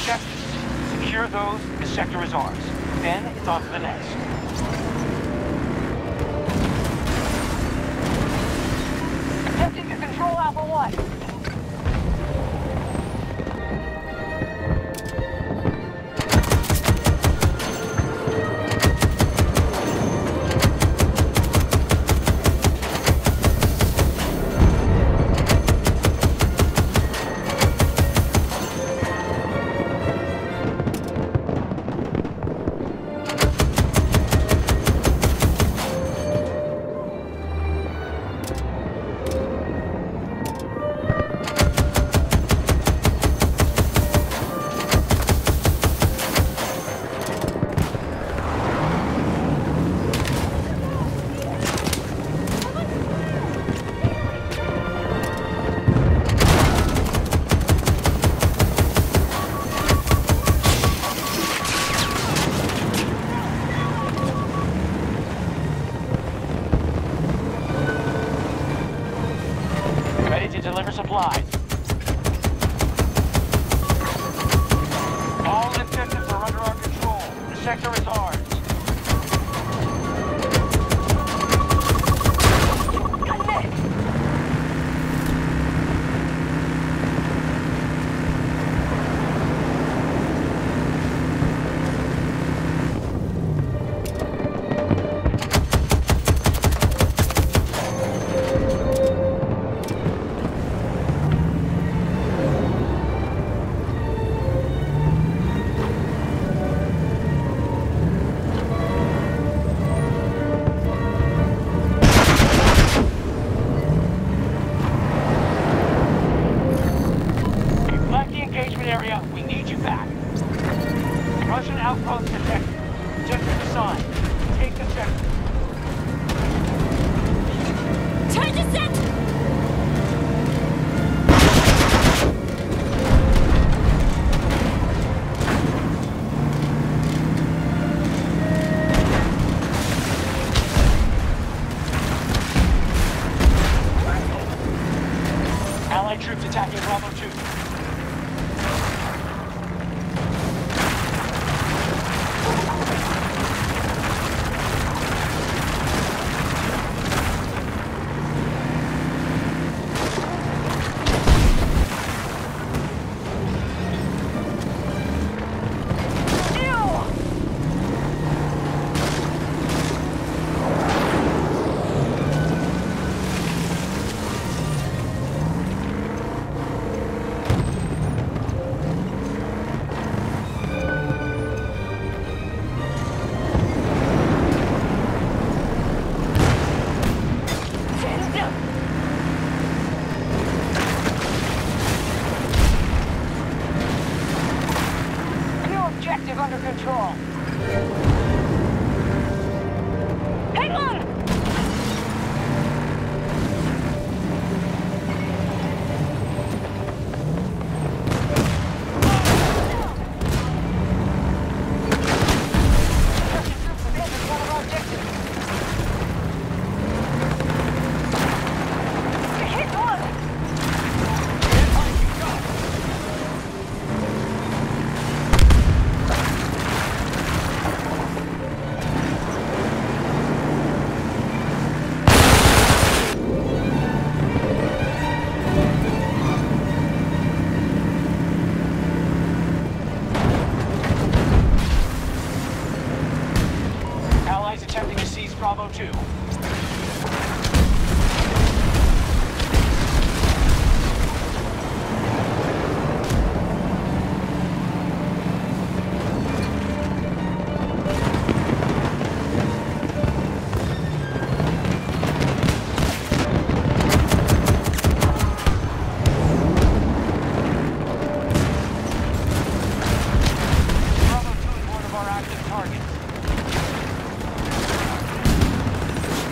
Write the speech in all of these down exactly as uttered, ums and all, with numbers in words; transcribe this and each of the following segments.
objectives. Secure those, the sector is ours. Then, it's on to the next. Attempting to control Alpha one. Deliver supplies. All objectives are under our control. The sector is ours. Area, we need you back. Russian outpost detected. Objective assigned. Take the sector. Turn to set! Allied troops attacking Bravo two. Under control. Hang on! Attempting to seize Bravo two. Bravo two is one of our active targets.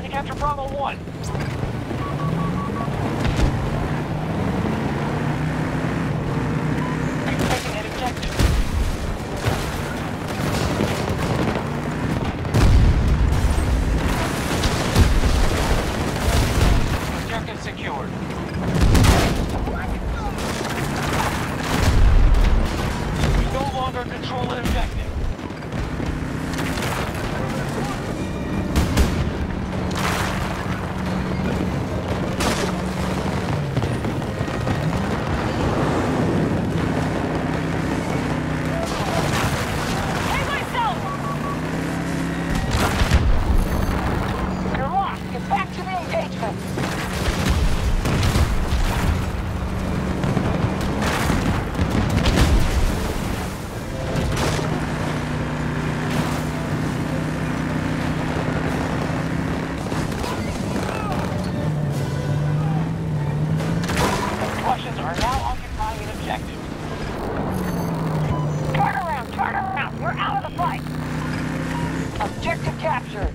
to capture Bravo one. Taking an objective. Objective secured. We no longer control an objective. Russians are now occupying an objective. Turn around, turn around. We're out of the fight. Objective captured.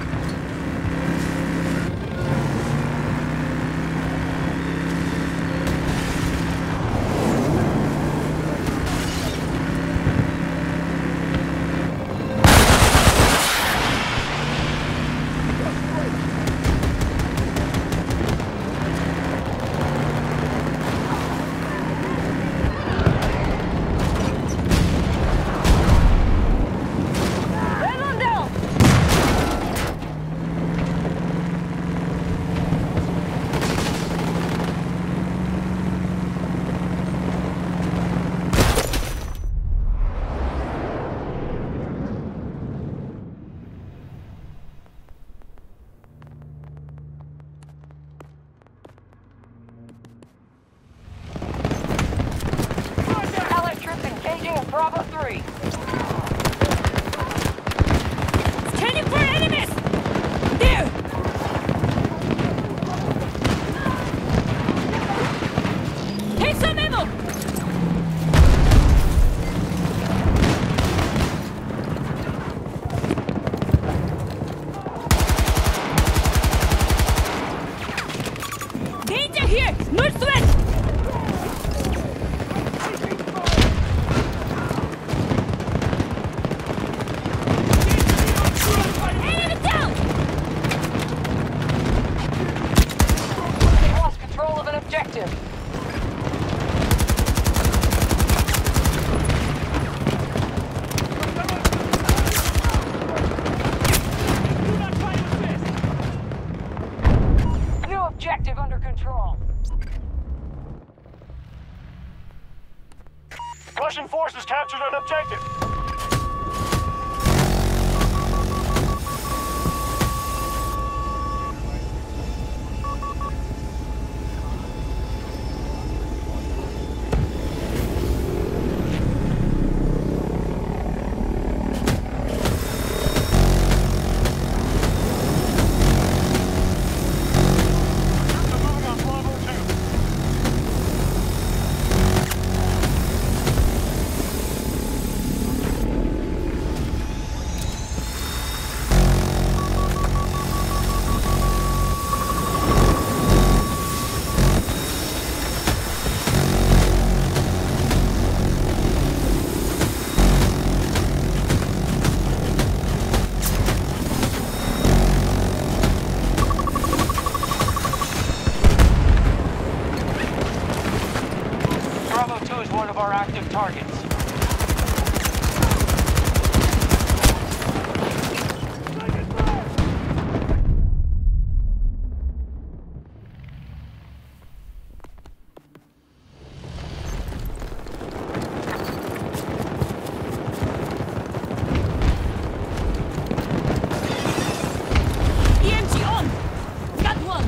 Bravo three. Scanning for enemies! There! Take some ammo! Danger here! Northwest! Objective. New objective under control. Russian forces captured an objective. One of our active targets. E M G on! Got one!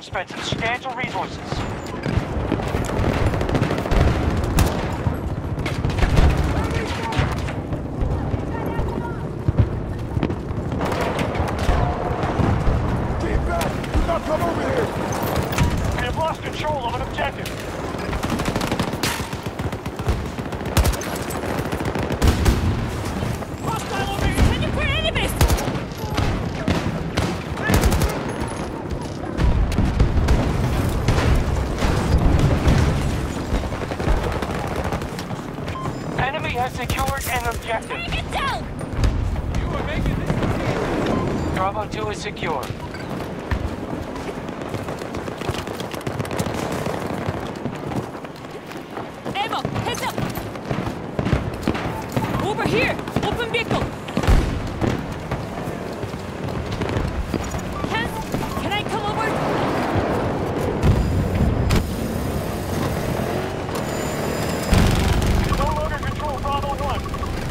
have spent substantial resources. Keep back! Do not come over here! We have lost control of an objective. Hostile over here! Can you clear enemies? Enemy has secured an objective. Take it down! You are making this easy. Bravo two is secure. Ammo! Heads up! Over here! Open vehicle! Hands, can I come over? We no longer control Bravo one.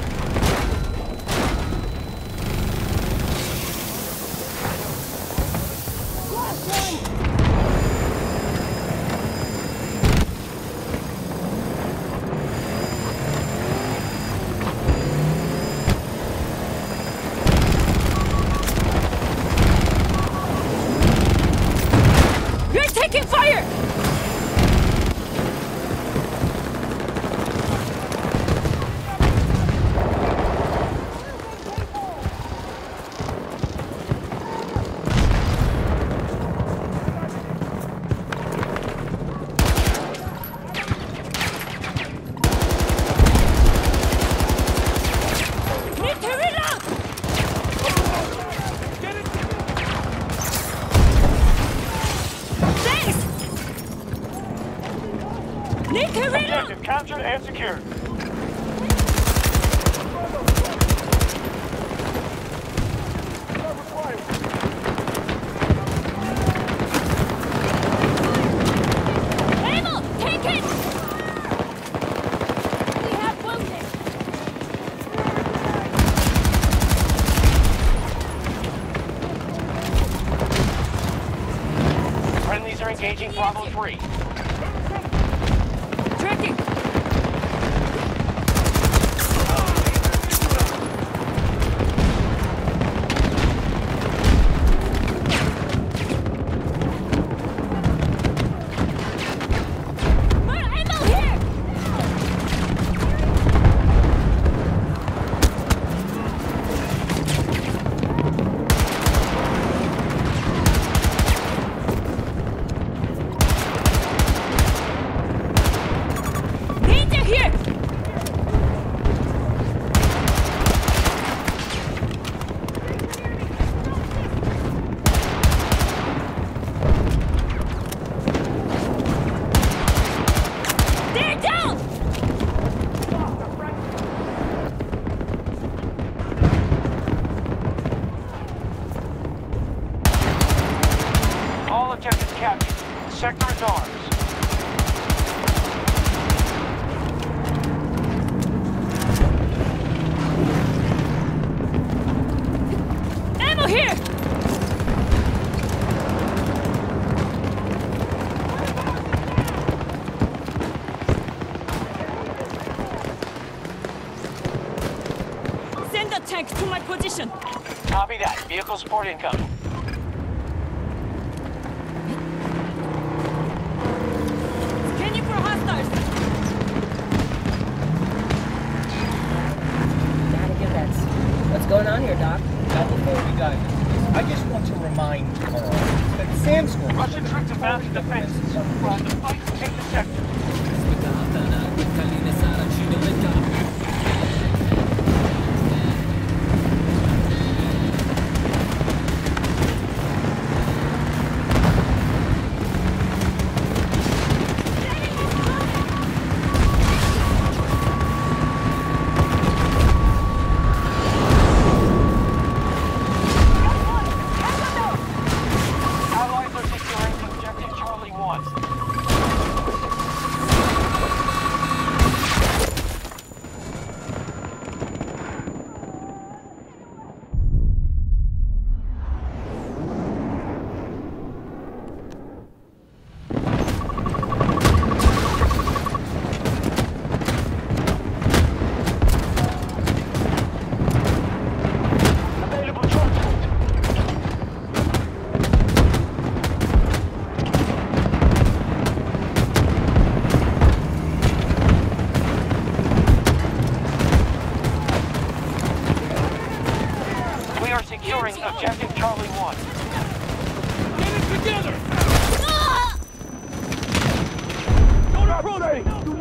You're taking fire! Need to reload! Thanks! Need to reload! Objective captured and secured. Ammo! Take it! We have wounded! Friendlies are engaging Bravo three. Tracking! More ammo here! Danger here! They're down! All objectives captured. Sector is ours. Ammo here! Send the tank to my position. Copy that. Vehicle support incoming. Scanning for hostiles. That's what's going on here, Doc? Now, before we dive into this, I just want to remind Carl that Sam's going Russian troops have mounted defenses. We're on the fight to take the sector. Allies are securing objective Charlie one.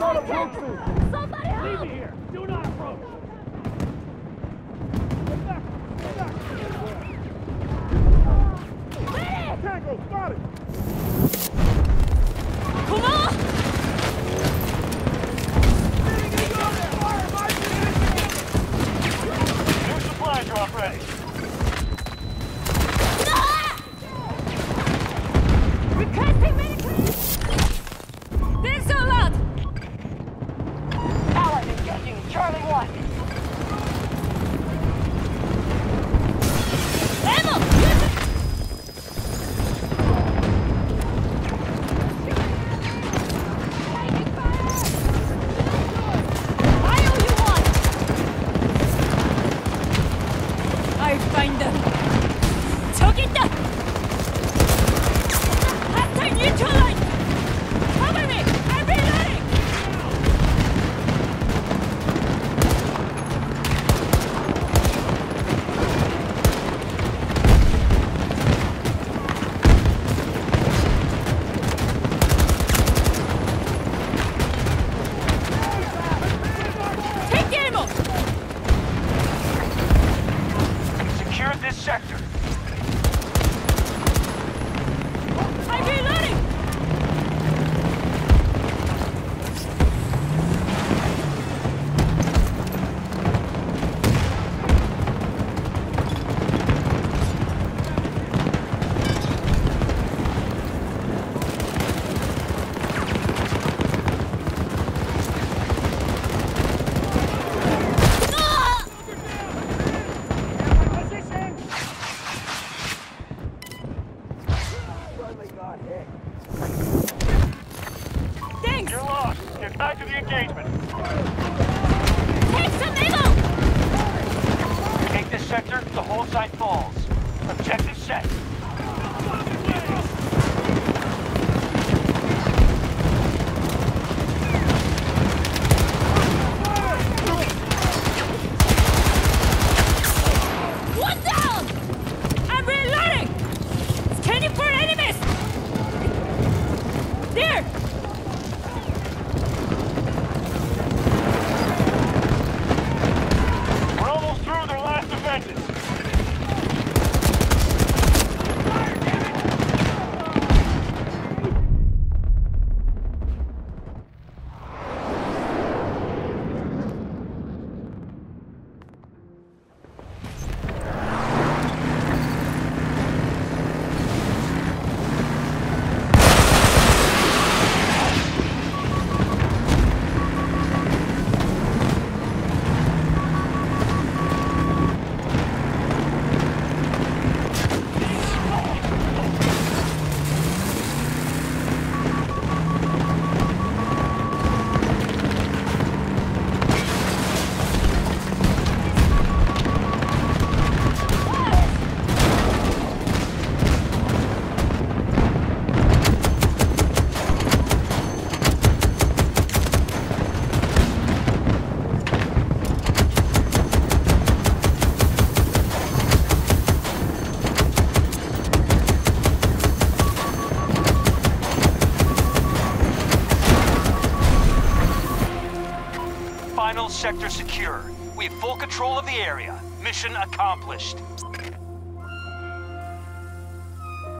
not approach me! Somebody help! Leave me here. Do not approach. Get back! Get back! Tango, got it! Come on! New supply drop ready. Requesting medical! There's so loud! Power engaging Charlie one. Ammo! Use it! Taking fire! Fire you want! I find them! Choke it down! Hostile neutralized! Cover me! I'm reloading! Take the ammo! Secure this sector. I'm reloading! Ah! Thanks! You're lost. Get back to the engagement. Take some ammo! Take this sector, the whole site falls. Objective set. One down! I'm reloading! Scanning for enemies! There! We're almost through their last defenses. Final sector secure. We have full control of the area. Mission accomplished.